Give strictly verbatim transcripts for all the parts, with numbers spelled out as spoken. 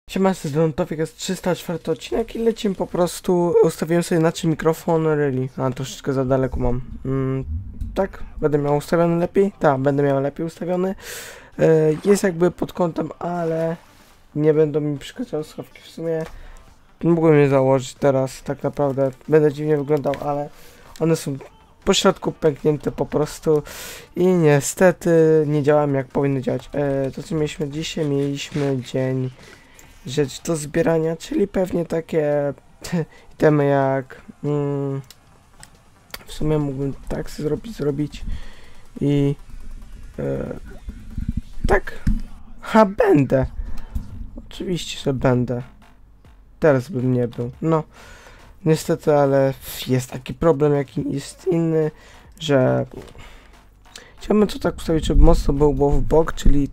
Siema, z Tofik, jest trzysta czwarty odcinek i lecimy po prostu. Ustawiłem sobie inaczej mikrofon, really. A, troszeczkę za daleko mam. Mm, tak, będę miał ustawiony lepiej? Tak, będę miał lepiej ustawiony. E, jest jakby pod kątem, ale nie będą mi przeszkadzały słuchawki. W sumie mógłbym je założyć teraz, tak naprawdę. Będę dziwnie wyglądał, ale one są po środku pęknięte po prostu i niestety nie działają jak powinny działać. E, to co mieliśmy dzisiaj, mieliśmy dzień rzecz do zbierania, czyli pewnie takie itemy jak mm, w sumie mógłbym tak zrobić, zrobić i e, tak, ha, będę, oczywiście, że będę, teraz bym nie był, no niestety, ale jest taki problem, jaki jest inny, że chciałbym to tak ustawić, żeby mocno było w bok, czyli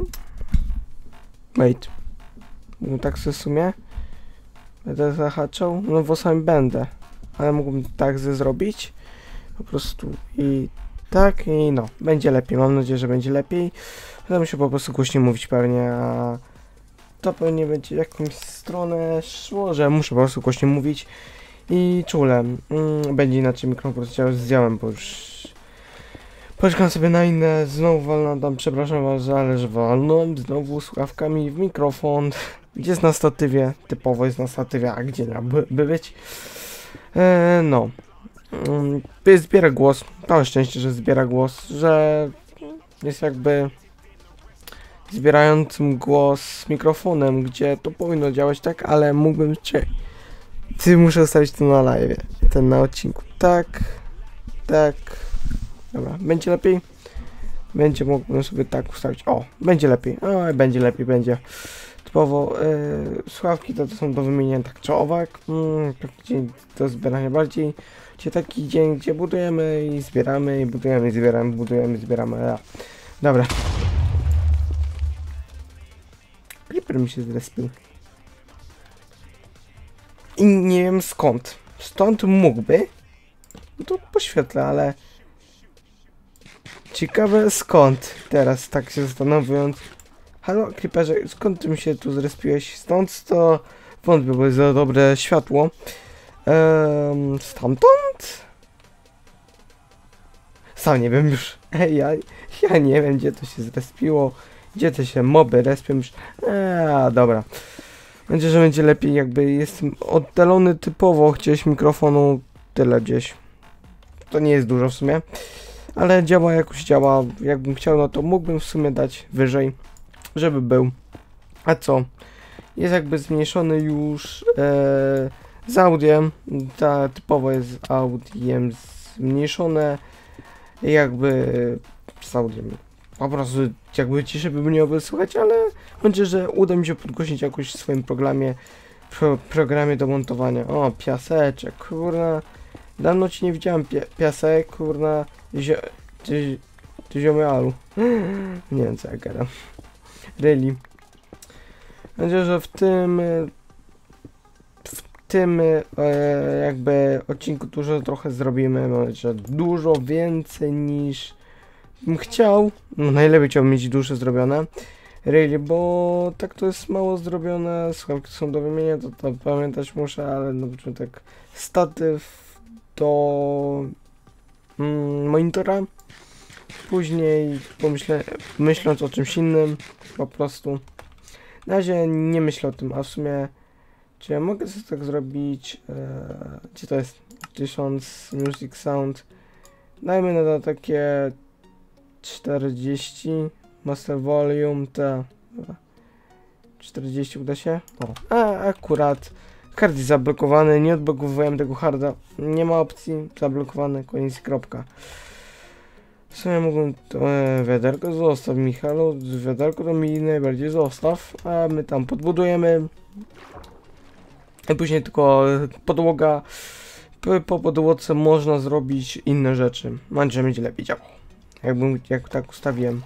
wait. No tak sobie w sumie będę zahaczał, no włosami będę, ale mógłbym tak ze zrobić po prostu i tak i no, będzie lepiej, mam nadzieję, że będzie lepiej. Będę musiał po prostu głośniej mówić pewnie, a to pewnie będzie w jakąś stronę szło, że muszę po prostu głośniej mówić i czule, mm, będzie inaczej mikrofon po prostu zdjąłem, bo już poczekam sobie na inne, znowu walnę tam, przepraszam was, ale że walnąłem znowu słuchawkami w mikrofon. Gdzie jest na statywie? Typowo jest na statywie, a gdzie miałby by być? E, no. Mm, zbiera głos. Całe szczęście, że zbiera głos, że jest jakby zbierającym głos mikrofonem, gdzie to powinno działać tak, ale mógłbym cię. Ty muszę ustawić to na live, ten na odcinku. Tak, tak. Dobra, będzie lepiej? Będzie, mógłbym sobie tak ustawić. O, będzie lepiej. O, będzie lepiej, będzie. Typowo yy, słuchawki to, to są do wymienienia tak czy owak. Mm, taki dzień do zbierania bardziej. Gdzie taki dzień, gdzie budujemy i zbieramy, i budujemy, i zbieramy, budujemy, i zbieramy. A, dobra. Creeper mi się zrespił. I nie wiem skąd. Stąd mógłby. No to poświetlę, ale ciekawe skąd. Teraz tak się zastanawiając. Halo, Creeperze, skąd ty mi się tu zrespiłeś? Stąd to wątpię, bo jest za dobre światło. Ehm, stamtąd? Sam nie wiem już. Ej, ja, ja nie wiem, gdzie to się zrespiło. Gdzie to się moby respią już. Eee, dobra. Będzie, że będzie lepiej, jakby jestem oddalony typowo gdzieś mikrofonu. Tyle gdzieś. To nie jest dużo w sumie. Ale działa jakoś działa. Jakbym chciał, no to mógłbym w sumie dać wyżej, żeby był. A co? Jest jakby zmniejszony już e, z audiem. Ta typowo jest z audiem zmniejszone. Jakby z audiem. Po prostu jakby ciszę by mnie wysłuchać, ale będzie, że uda mi się podgłosić jakoś w swoim programie. Pro, programie do montowania. O, piaseczek, kurna. Dawno ci nie widziałem pi piasek, kurna. Zio ty, ty ziomialu. Nie wiem co ja gadam. Really. Będzie, że w tym w tym e, jakby odcinku dużo trochę zrobimy, może dużo więcej niż bym chciał. No najlepiej chciałbym mieć dużo zrobione. Really, bo tak to jest mało zrobione, słuchawki są do wymienia, to, to pamiętać muszę, ale na początek statyw do mm, monitora. Później pomyślę, myśląc o czymś innym, po prostu. Na razie nie myślę o tym, a w sumie czy ja mogę sobie tak zrobić, e, gdzie to jest tysiąc music sound, dajmy na to takie czterdzieści, master volume, te czterdzieści uda się? O, a akurat hard jest zablokowany, nie odblokowujemy tego harda, nie ma opcji, zablokowany, koniec, kropka. W sumie mógłbym to e, wiaderko zostaw, Michalu, wiaderko to mi najbardziej zostaw, a my tam podbudujemy i później tylko podłoga, po, po podłodce można zrobić inne rzeczy, mam nadzieję, że będzie lepiej działało, jakbym, jak tak ustawiłem.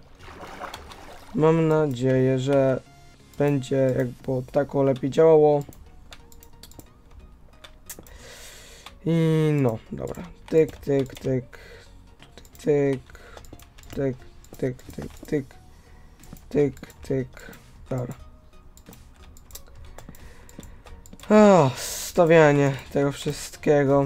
Mam nadzieję, że będzie jakby tak o lepiej działało. I no, dobra, tyk, tyk, tyk. Tyk, tyk, tyk, tyk, tyk, tyk, tyk, dobra. O, stawianie tego wszystkiego.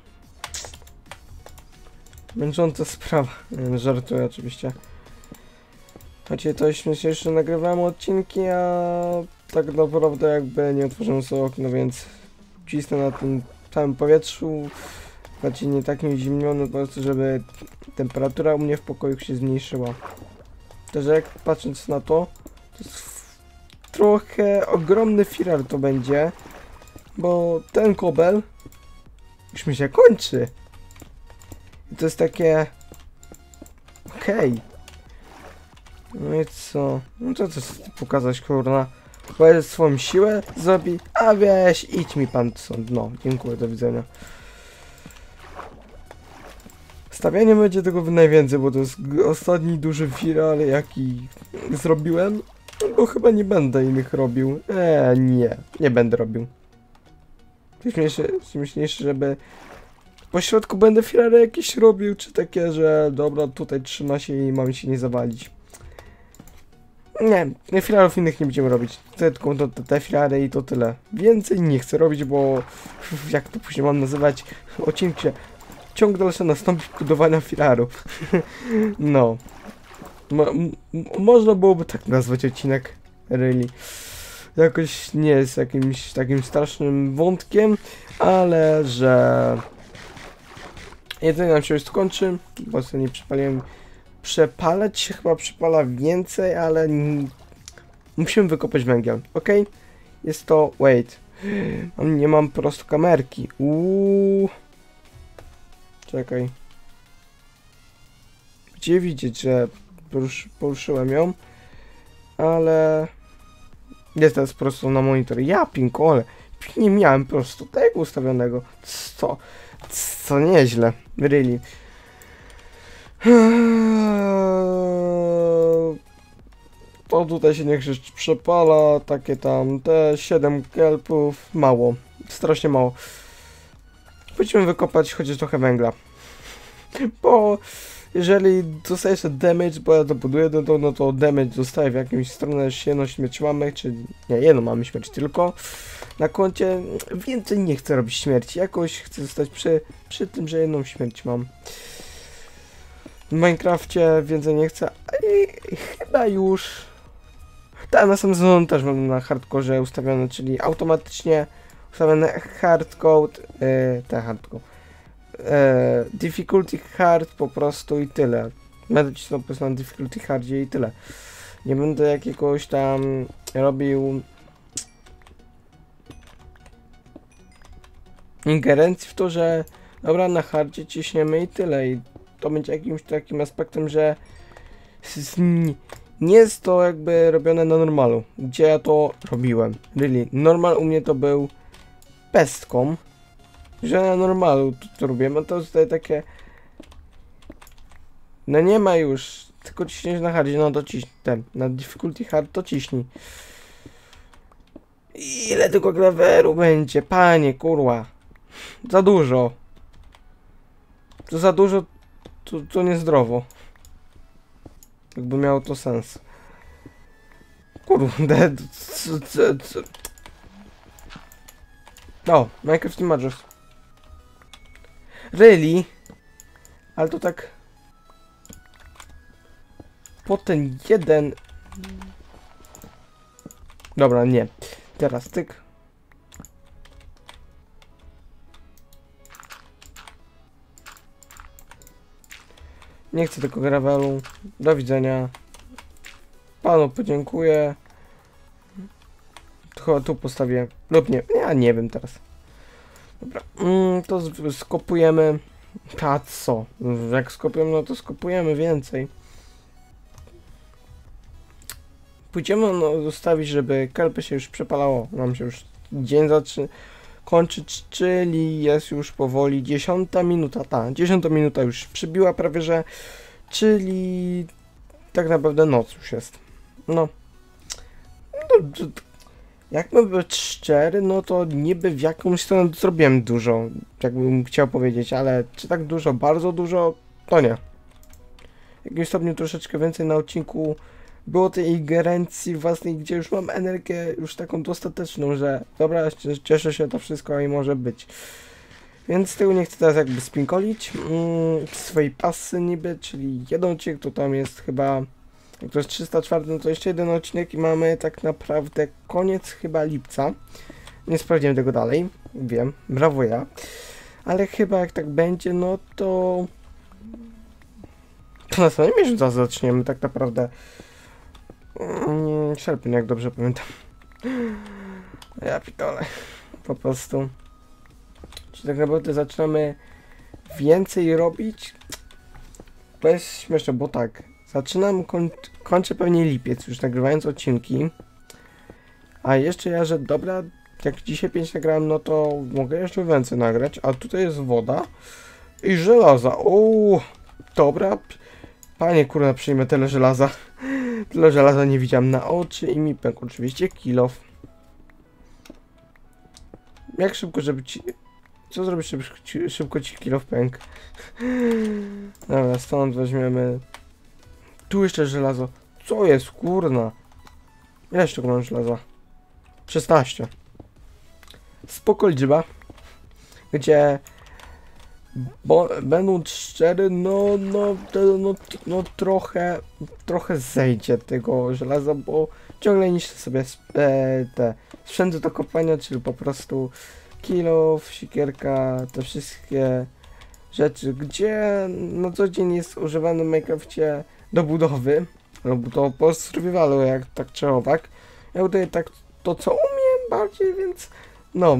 Męcząca sprawa. Nie, żartuję oczywiście. Choć to śmieszniejsze, nagrywałem odcinki, a tak naprawdę jakby nie otworzyłem sobie okno, więc cisnę na tym samym powietrzu. Znaczy nie takim zimnionym, po prostu żeby temperatura u mnie w pokoju się zmniejszyła. Też jak patrząc na to, to jest trochę ogromny firar to będzie, bo ten kobel już mi się kończy. I to jest takie... Okej. Okay. No i co? No to co pokazać, kurna? Powiedz swoją siłę, zrobi, a weź, idź mi pan stąd. No, dziękuję, do widzenia. Stawianie będzie tego najwięcej, bo to jest ostatni duży firar, jaki zrobiłem. Bo chyba nie będę innych robił. Eee, nie, nie będę robił. Śmieszniejsze, żeby po środku będę firary jakieś robił, czy takie, że dobra, tutaj trzyma się i mam się nie zawalić. Nie, filarów innych nie będziemy robić. Tylko to, te, te filary i to tyle. Więcej nie chcę robić, bo jak to później mam nazywać odcinki, ciąg dalszy nastąpi budowania filaru. No. Mo można byłoby tak nazwać odcinek, really. Jakoś nie jest jakimś takim strasznym wątkiem, ale że jedzenie nam się już skończy, bo sobie nie przypaliłem. Przepalać się chyba przypala więcej, ale musimy wykopać węgiel, ok? Jest to... wait. Nie mam po prostu kamerki. Uuu. Czekaj. Gdzie widzieć, że poruszy, poruszyłem ją, ale jest teraz po prostu na monitor. Ja pinkole. Nie miałem po prostu tego ustawionego. Co? Co nieźle. Really. To tutaj się niech rzecz przepala, takie tam te siedem kelpów, mało, strasznie mało. Będziemy wykopać chociaż trochę węgla, bo jeżeli dostaje się damage, bo ja to buduję, no to, no to damage dostaje w jakimś stronę, jedną śmierć mamy, czy nie, jedną mamy śmierć tylko na koncie, więcej nie chcę robić śmierci, jakoś chcę zostać przy, przy tym, że jedną śmierć mam. W Minecrafcie więcej nie chcę i chyba już... Tak, na sam sezon też mam na hardcore ustawione, czyli automatycznie ustawione hardcode, yy, te hardcode, yy, difficulty hard po prostu i tyle. Będę cisnął po prostu na difficulty hardzie i tyle. Nie będę jakiegoś tam robił ingerencji w to, że dobra, na hardzie ciśniemy i tyle. I to będzie jakimś takim aspektem, że nie jest to jakby robione na normalu, gdzie ja to robiłem. Really. Normal u mnie to był pestką, że na normalu to, to robiłem, a to jest tutaj takie... No nie ma już, tylko ciśniesz na hardzie, no to ciśnij, ten, na difficulty hard to ciśnij. Ile tylko klaweru będzie, panie, kurwa. Za dużo. To za dużo, to, to niezdrowo. Jakby miało to sens. Kurde, co, co, co. O, Minecraft Images. Really? Ale to tak... Po ten jeden... Dobra, nie. Teraz tyk. Nie chcę tylko gravelu. Do widzenia. Panu podziękuję. Chyba tu postawię. Lub nie. Ja nie wiem teraz. Dobra. Mm, to skopujemy. A co? Jak skopujemy, no to skopujemy więcej. Pójdziemy no, zostawić, żeby kelpy się już przepalało. Nam się już dzień zaczyna kończyć, czyli jest już powoli dziesiąta minuta. Ta, dziesiąta minuta już przybiła prawie, że. Czyli tak naprawdę noc już jest. No. no to, to, jak mam być szczery, no to niby w jakąś stronę zrobiłem dużo, jakbym chciał powiedzieć, ale czy tak dużo, bardzo dużo, to nie. W jakimś stopniu troszeczkę więcej na odcinku było tej ingerencji własnej, gdzie już mam energię już taką dostateczną, że dobra, cieszę się to wszystko i może być. Więc tego nie chcę teraz jakby spinkolić. Mm, swojej pasy niby, czyli jeden odcinek, to tam jest chyba, jak to jest trzysta cztery, no to jeszcze jeden odcinek i mamy tak naprawdę koniec chyba lipca. Nie sprawdziłem tego dalej, wiem, brawo ja. Ale chyba jak tak będzie, no to... To na samym miesiącu zaczniemy tak naprawdę. Mm, sierpień, jak dobrze pamiętam. Ja pitole. Po prostu. Czy tak naprawdę zaczynamy więcej robić? To jest śmieszne, bo tak. Zaczynam, koń, kończę pewnie lipiec już nagrywając odcinki. A jeszcze ja, że dobra, jak dzisiaj pięć nagrałem, no to mogę jeszcze więcej nagrać. A tutaj jest woda i żelaza. Uuu, dobra. Panie kurwa, przyjmę tyle żelaza. Tyle żelaza nie widziałem na oczy i mi pękł oczywiście kilof. Jak szybko, żeby ci... Co zrobić, żeby ci, szybko ci kilof pękł? Dobra, stąd weźmiemy... Tu jeszcze żelazo. Co jest, kurna? Ile jeszcze mam żelaza? szesnaście. Spoko liczba. Gdzie... Bo będąc szczery, no, no, no, no, no trochę, trochę zejdzie tego żelaza, bo ciągle niszczę sobie e, te sprzęty do kopania, czyli po prostu kilof, sikierka, te wszystkie rzeczy, gdzie na co dzień jest używany w Minecrafcie do budowy, lub do po survivalu, jak tak czy owak. Ja tutaj tak to co umiem bardziej, więc no,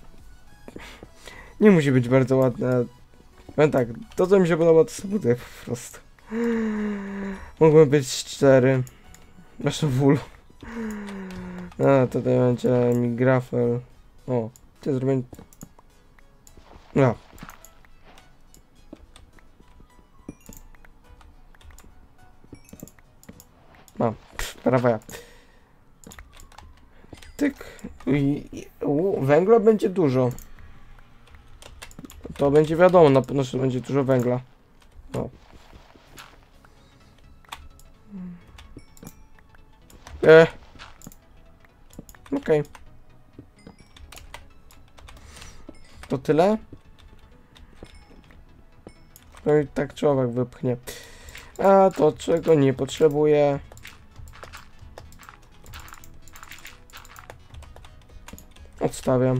nie musi być bardzo ładne. No tak, to co mi się podoba, to sobie buduję po prostu. Mógłbym być cztery. Nasze wól. A, tutaj będzie mi grafel. O, ty zrobię... No. Mam, prawa ja. Tyk. I, i u, węgla będzie dużo. To będzie wiadomo, na pewno, że będzie dużo węgla. No. E. Okej. Okay. To tyle? No i tak człowiek wypchnie. A to czego nie potrzebuję. Odstawiam.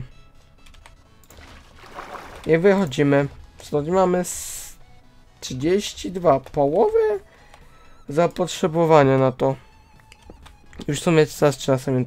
I wychodzimy. Stąd mamy trzydzieści dwa, połowę zapotrzebowania na to. Już są mieć czas trzynaście minut.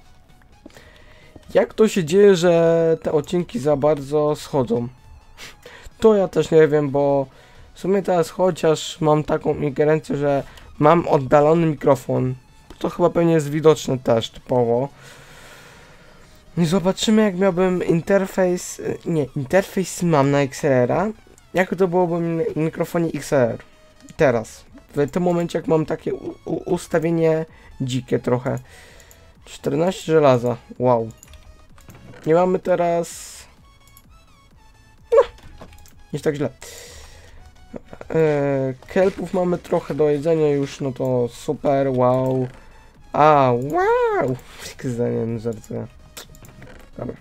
Jak to się dzieje, że te odcinki za bardzo schodzą? To ja też nie wiem, bo w sumie teraz chociaż mam taką ingerencję, że mam oddalony mikrofon. To chyba pewnie jest widoczne też typowo. I zobaczymy, jak miałbym interfejs, nie, interfejs mam na X L R-a, jak to byłoby w mikrofonie X L R. Teraz, w tym momencie, jak mam takie u, u, ustawienie dzikie trochę. czternaście żelaza, wow. Nie mamy teraz... No, nie tak źle. Eee, kelpów mamy trochę do jedzenia już, no to super, wow. A, wow! Zdanie, no żartuję. Dobra.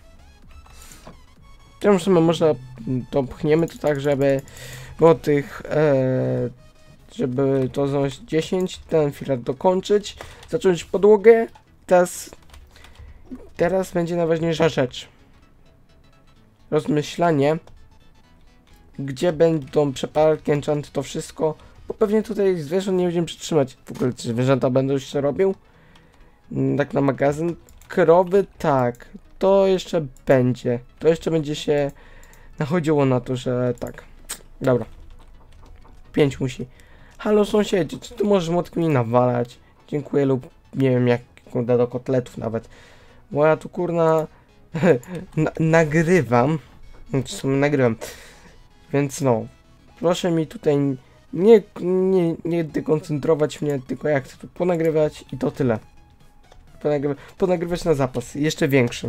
Tym można to pchniemy to tak, żeby było tych, e, żeby to znaleźć dziesięć, ten filar dokończyć, zacząć podłogę. Teraz, teraz będzie najważniejsza rzecz. Rozmyślanie, gdzie będą przeparki, enchanty, to wszystko, bo pewnie tutaj zwierząt nie będziemy przytrzymać. W ogóle czy zwierzęta będą już to robił? Tak na magazyn. Krowy, tak. To jeszcze będzie. To jeszcze będzie się nachodziło na to, że tak. Dobra. Pięć musi. Halo sąsiedzi, czy ty możesz młotkiem nawalać? Dziękuję lub nie wiem jak kurde do kotletów nawet. Bo ja tu kurna na nagrywam. Znaczy sobie nagrywam. Więc no. Proszę mi tutaj nie, nie, nie dekoncentrować mnie, tylko jak chcę tu ponagrywać i to tyle. Ponagrywać, ponagrywać na zapas. Jeszcze większy.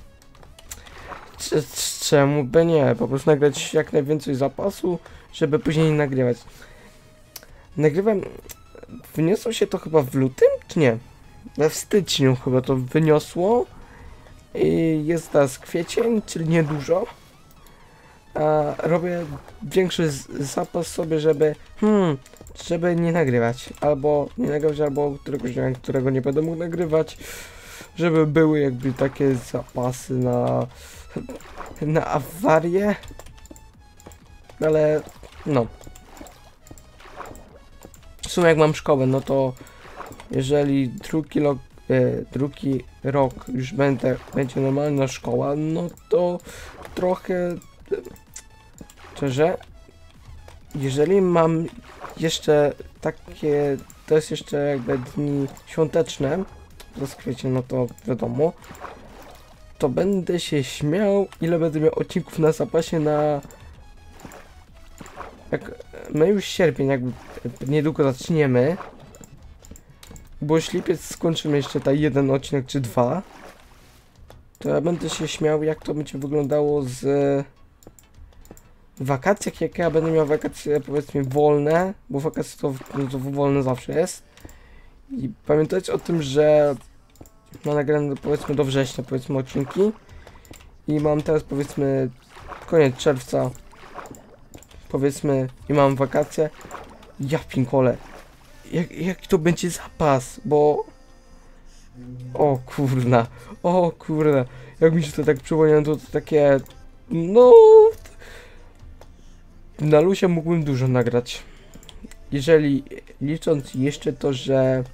Czemu by nie? Po prostu nagrać jak najwięcej zapasu, żeby później nagrywać. Nagrywam... wyniosło się to chyba w lutym, czy nie? We w styczniu chyba to wyniosło. I jest teraz kwiecień, czyli niedużo. A robię większy zapas sobie, żeby hmm, żeby nie nagrywać. Albo nie nagrywać, albo któregoś dnia, którego nie będę mógł nagrywać. Żeby były jakby takie zapasy na na awarię. Ale no. W sumie jak mam szkołę, no to jeżeli drugi rok, e, drugi rok już będę, będzie normalna szkoła, no to trochę szczerze, jeżeli mam jeszcze takie, to jest jeszcze jakby dni świąteczne, to kwiecień, no to wiadomo, to będę się śmiał, ile będę miał odcinków na zapasie na... Jak my już sierpień jakby niedługo zaczniemy, bo już lipiec skończymy jeszcze ta jeden odcinek czy dwa, to ja będę się śmiał, jak to będzie wyglądało z wakacjach, jak ja będę miał wakacje powiedzmy wolne, bo wakacje to, no to wolne zawsze jest. I pamiętajcie o tym, że mam nagrane powiedzmy do września powiedzmy odcinki i mam teraz powiedzmy koniec czerwca powiedzmy i mam wakacje. Ja pinkole, jak, jak to będzie zapas, bo o kurna, o kurna, jak mi się to tak przypomniało, to, to takie no na luzie mógłbym dużo nagrać, jeżeli licząc jeszcze to, że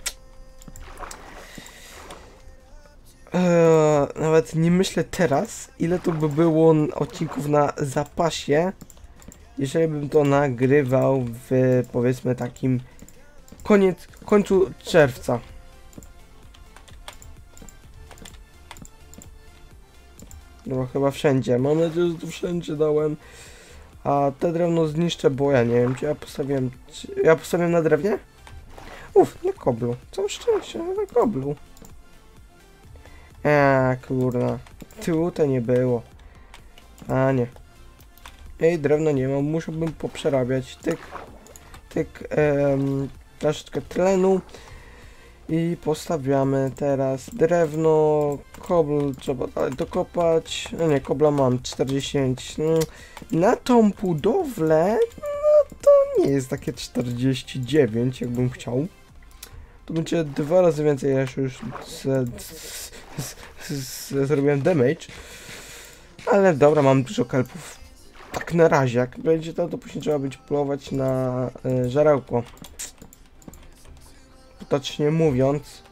Eee, nawet nie myślę teraz, ile to by było odcinków na zapasie, jeżeli bym to nagrywał w powiedzmy takim koniec, końcu czerwca. No chyba wszędzie, mam nadzieję, że tu wszędzie dałem. A te drewno zniszczę, bo ja nie wiem, czy ja postawiłem, czy ja postawiłem na drewnie? Uff, na koblu, całe szczęście, na koblu. Eee, kurna. Tutaj nie było. A nie. Ej, drewno nie mam, musiałbym poprzerabiać. Tyk, tyk, em, troszeczkę tlenu. I postawiamy teraz drewno, kobl trzeba dalej dokopać. No nie, kobla mam czterdzieści dziewięć. No, na tą budowlę, no to nie jest takie czterdzieści dziewięć, jakbym chciał. To będzie dwa razy więcej, ja już z, z, z, z, zrobiłem damage. Ale dobra, mam dużo kelpów. Tak na razie, jak będzie to, to później trzeba będzie polować na y, żarełko. Potocznie mówiąc.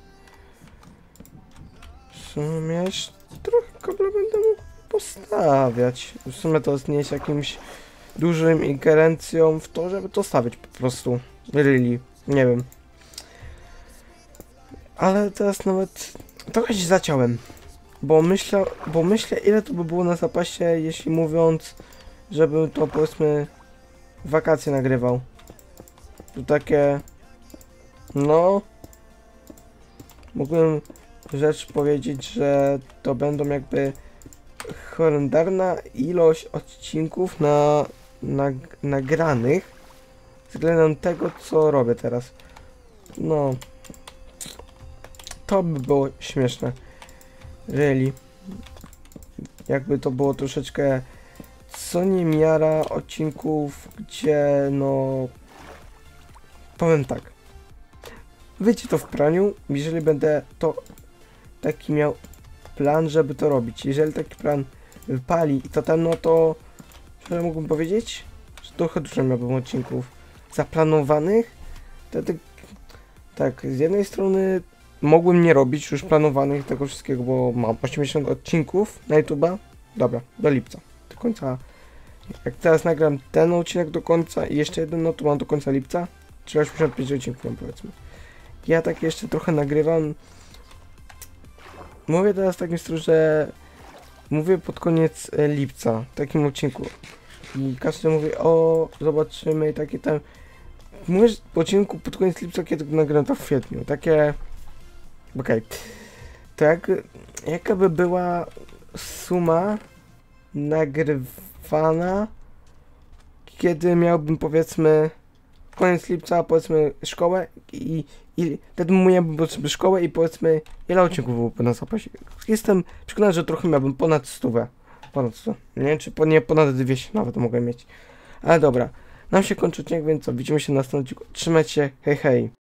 W sumie jeszcze trochę kobla będę mógł postawiać. W sumie to nie jest jakimś dużym ingerencją w to, żeby to stawiać po prostu. Really, nie wiem. Ale teraz nawet trochę się zaciąłem, bo myślę, bo myślę ile to by było na zapasie, jeśli mówiąc, żebym to powiedzmy wakacje nagrywał. To takie, no, mógłbym rzecz powiedzieć, że to będą jakby horrendalna ilość odcinków na, na nagranych względem tego, co robię teraz. No. To by było śmieszne. Really. Jakby to było troszeczkę co niemiara odcinków, gdzie no... Powiem tak. Wyjdzie to w praniu, jeżeli będę to taki miał plan, żeby to robić. Jeżeli taki plan wypali i to ten, no to... Co mógłbym powiedzieć? Że trochę dużo miałbym odcinków zaplanowanych. Wtedy... Tak, z jednej strony mogłem nie robić już planowanych tego wszystkiego, bo mam osiemdziesiąt odcinków na YouTube'a. Dobra, do lipca. Do końca. Jak teraz nagram ten odcinek do końca i jeszcze jeden, no to mam do końca lipca. Czyli osiemdziesiąt pięć odcinków mam, powiedzmy. Ja tak jeszcze trochę nagrywam. Mówię teraz w takim stylu, że mówię pod koniec e, lipca, w takim odcinku. I każdy mówi, o, zobaczymy i takie tam. Mówię w odcinku pod koniec lipca, kiedy nagram to w kwietniu. Takie... Okej. Okay. To jak, jaka by była suma nagrywana, kiedy miałbym powiedzmy koniec lipca, powiedzmy, szkołę i, i wtedy mówiłem powiedzmy szkołę i powiedzmy, ile odcinków byłoby na zapasie. Jestem przekonany, że trochę miałbym ponad stówę. Ponad sto. Nie wiem, czy po, nie ponad dwieście nawet mogę mieć. Ale dobra. Nam się kończy odcinek, więc co? Widzimy się na następnym odcinku. Trzymajcie się. Hej, hej.